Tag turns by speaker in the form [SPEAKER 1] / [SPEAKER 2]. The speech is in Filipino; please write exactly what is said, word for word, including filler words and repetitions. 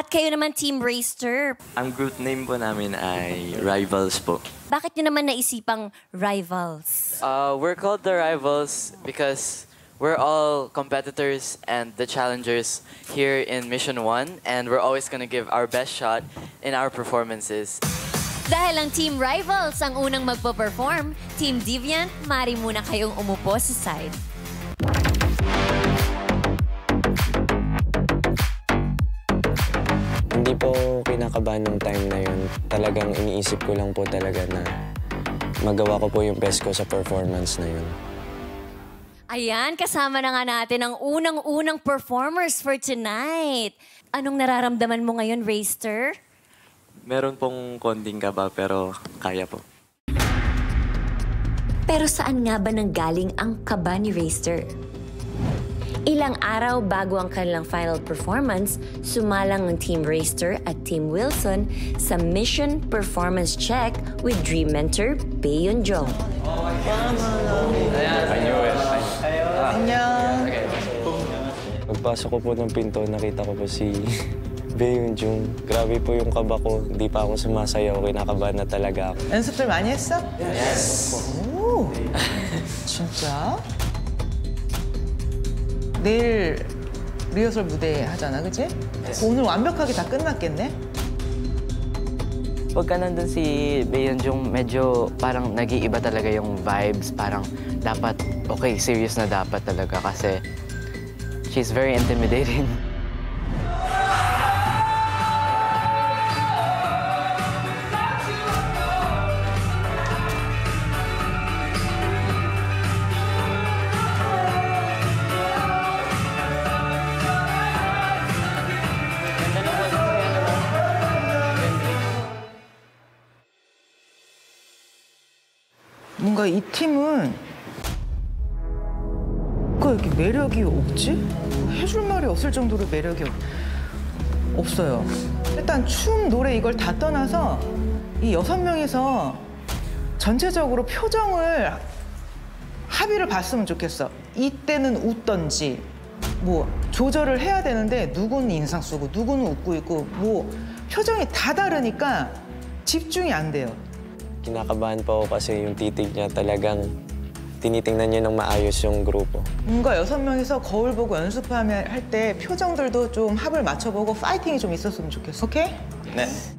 [SPEAKER 1] At kayo naman, Team Reyster.
[SPEAKER 2] Ang group name po namin ay Rivals po.
[SPEAKER 1] Bakit nyo naman naisipang Rivals?
[SPEAKER 3] Uh, we're called the Rivals because we're all competitors and the challengers here in Mission One, and we're always gonna give our best shot in our performances.
[SPEAKER 1] Dahil ang Team Rivals ang unang magpo-perform, Team Deviant, mari muna kayong umupo sa side.
[SPEAKER 4] Hindi po kinakabahan ng time na yun. Talagang iniisip ko lang po talaga na magawa ko po yung best ko sa performance na yun.
[SPEAKER 1] Ayan, kasama na nga natin ang unang-unang performers for tonight. Anong nararamdaman mo ngayon, Reyster?
[SPEAKER 2] Meron pong konting kaba pero kaya po.
[SPEAKER 1] Pero saan nga ba nanggaling ang kaba ni Reyster? Ilang araw bago ang kanilang final performance, sumalang ang Team Reyster at Team Wilson sa Mission Performance Check with Dream Mentor, Baeyeonjong.
[SPEAKER 5] Annyeong.
[SPEAKER 4] Pagpasok ko po ng pinto, nakita ko po si Baeyeonjong. Grabe po yung kaba ko. Hindi pa ako sumasayaw. Kinakabahan na talaga ako.
[SPEAKER 5] 연습들 많이 했어?
[SPEAKER 4] Yes.
[SPEAKER 5] 오, 진짜? 내일 리허설 무대 하잖아, 그치? 오늘 완벽하게 다 끝났겠네?
[SPEAKER 3] Pagka nandun si Baeyeonjong, medyo parang nag-iiba talaga yung vibes. Parang dapat, okay, serious na dapat talaga kasi she's very intimidating.
[SPEAKER 5] 뭔가 이 팀은 뭔가 이렇게 매력이 없지? 해줄 말이 없을 정도로 매력이 없, 없어요. 일단 춤, 노래 이걸 다 떠나서 이 여섯 명이서 전체적으로 표정을 합의를 봤으면 좋겠어. 이때는 웃던지 뭐 조절을 해야 되는데 누구는 인상 쓰고 누구는 웃고 있고 뭐 표정이 다 다르니까 집중이 안 돼요.
[SPEAKER 4] Kinakabahan pa ako kasi yung titig niya talagang tinitingnan niya ng maayos yung grupo.
[SPEAKER 5] 뭔가 여섯 명이서 거울 보고 연습하면 할 때 표정들도 좀 합을 맞춰보고 파이팅이 좀 있었으면 좋겠어. 오케이?
[SPEAKER 3] 네.